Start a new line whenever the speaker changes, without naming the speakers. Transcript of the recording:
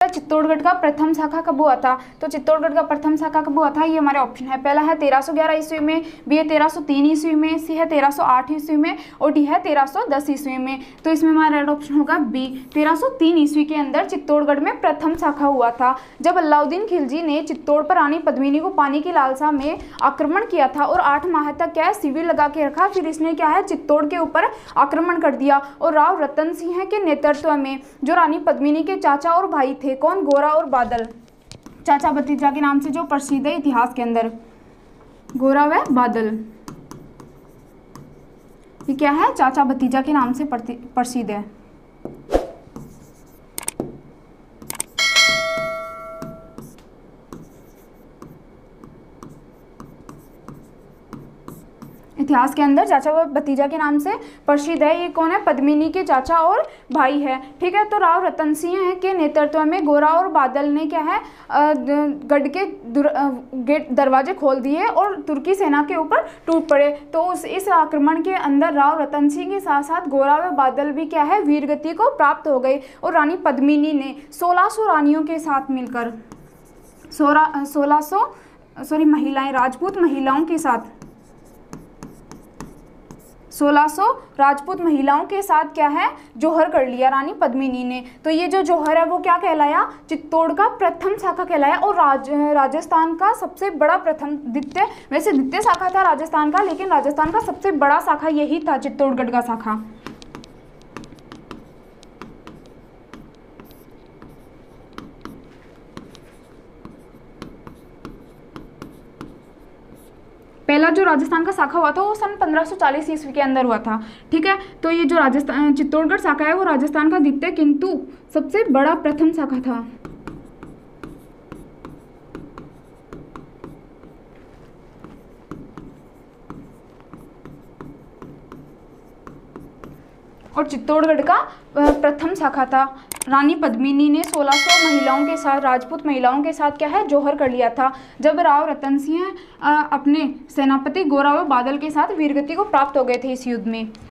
चित्तौड़गढ़ का प्रथम शाखा कब हुआ था? तो चित्तौड़गढ़ का प्रथम शाखा कब हुआ था, ये हमारे ऑप्शन है। पहला है 1311 ईस्वी में, बी है 1303 ईस्वी में, सी है 1308 ईस्वी में और डी है 1310 ईस्वी में। तो इसमें हमारा राइट ऑप्शन होगा बी, 1303 ईस्वी के अंदर चित्तौड़गढ़ में प्रथम शाखा हुआ था, जब अलाउद्दीन खिलजी ने चित्तौड़ पर रानी पद्मिनी को पाने की लालसा में आक्रमण किया था और 8 माह तक क्या है शिविर लगा के रखा। फिर इसने क्या है चित्तौड़ के ऊपर आक्रमण कर दिया और राव रतन सिंह के नेतृत्व में जो रानी पद्मिनी के चाचा और भाई थे, कौन, गोरा और बादल, चाचा भतीजा के नाम से जो प्रसिद्ध है इतिहास के अंदर, गोरा व बादल, ये क्या है चाचा भतीजा के नाम से प्रसिद्ध है। इतिहास के अंदर चाचा व भतीजा के नाम से प्रसिद्ध है। ये कौन है, पद्मिनी के चाचा और भाई है। ठीक है, तो राव रतन सिंह के नेतृत्व में गोरा और बादल ने क्या है गढ़ के गेट दरवाजे खोल दिए और तुर्की सेना के ऊपर टूट पड़े। तो इस आक्रमण के अंदर राव रतन सिंह के साथ साथ गोरा व बादल भी क्या है वीरगति को प्राप्त हो गए और रानी पद्मिनी ने 1600 रानियों के साथ मिलकर 1600 महिलाएं, राजपूत महिलाओं के साथ 1600 राजपूत महिलाओं के साथ क्या है जौहर कर लिया रानी पद्मिनी ने। तो ये जो जौहर है वो क्या कहलाया, चित्तौड़ का प्रथम शाखा कहलाया और राजस्थान का सबसे बड़ा प्रथम द्वितीय, वैसे द्वितीय शाखा था राजस्थान का, लेकिन राजस्थान का सबसे बड़ा शाखा यही था चित्तौड़गढ़ का शाखा। पहला जो राजस्थान का शाखा हुआ था वो सन 1540 ईस्वी के अंदर हुआ था। ठीक है, तो ये जो राजस्थान चित्तौड़गढ़ शाखा है वो राजस्थान का द्वितीय किंतु सबसे बड़ा प्रथम शाखा था। और चित्तौड़गढ़ का प्रथम शाखा था। रानी पद्मिनी ने 1600 महिलाओं के साथ, राजपूत महिलाओं के साथ क्या है जौहर कर लिया था, जब राव रतन सिंह अपने सेनापति गोरा व बादल के साथ वीरगति को प्राप्त हो गए थे इस युद्ध में।